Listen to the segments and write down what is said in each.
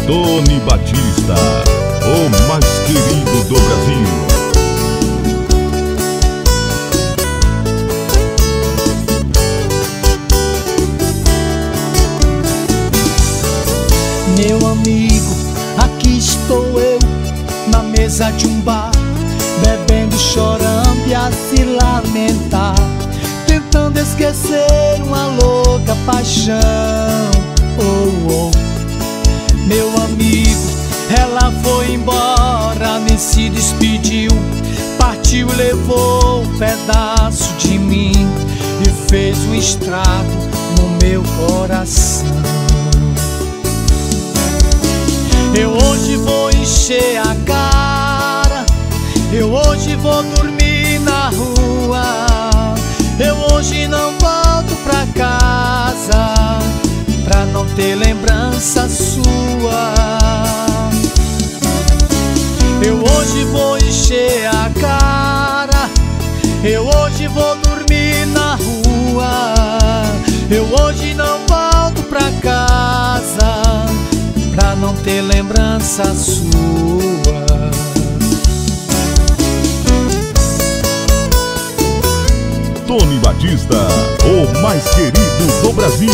Tony Batista, o mais querido do Brasil. Meu amigo, aqui estou eu, na mesa de um bar, bebendo, chorando e a se lamentar, tentando esquecer uma louca paixão. Oh, oh. Meu amigo, ela foi embora, nem se despediu, partiu e levou um pedaço de mim e fez um estrago no meu coração. Eu hoje vou encher a cara, eu hoje vou dormir na rua, eu hoje não volto pra casa, pra não ter lembrança sua. Eu hoje vou encher a cara, eu hoje vou dormir na rua, eu hoje não volto pra casa, pra não ter lembrança sua. Tony Batista, o mais querido do Brasil.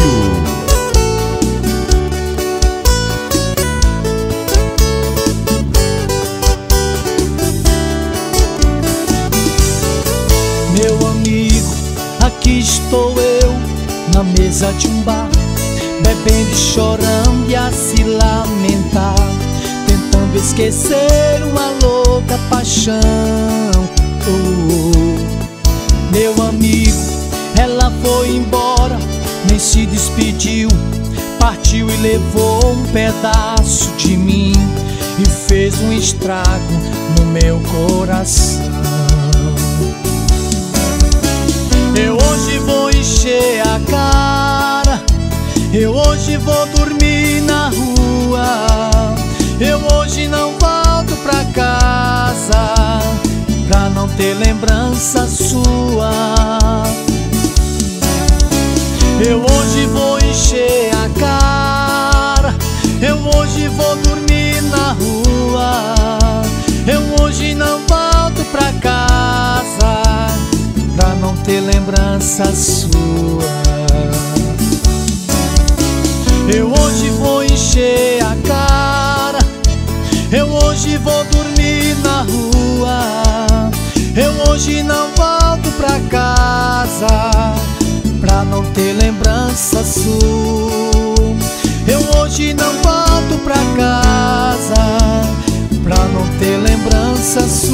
Meu amigo, aqui estou eu, na mesa de um bar, bebendo e chorando e a se lamentar, tentando esquecer uma louca paixão. Oh, oh. Meu amigo, ela foi embora, nem se despediu, partiu e levou um pedaço de mim e fez um estrago no meu coração. Eu hoje vou encher a cara, eu hoje vou dormir na rua, eu hoje não volto pra casa, pra não ter lembrança sua. Eu hoje vou encher a cara, eu hoje vou dormir na rua, eu hoje não volto pra casa, pra não ter lembrança sua. Eu hoje vou encher a cara, eu hoje vou dormir na rua, eu hoje não volto pra casa, pra não ter lembrança sua. Eu hoje não volto pra casa, pra não ter lembrança sua.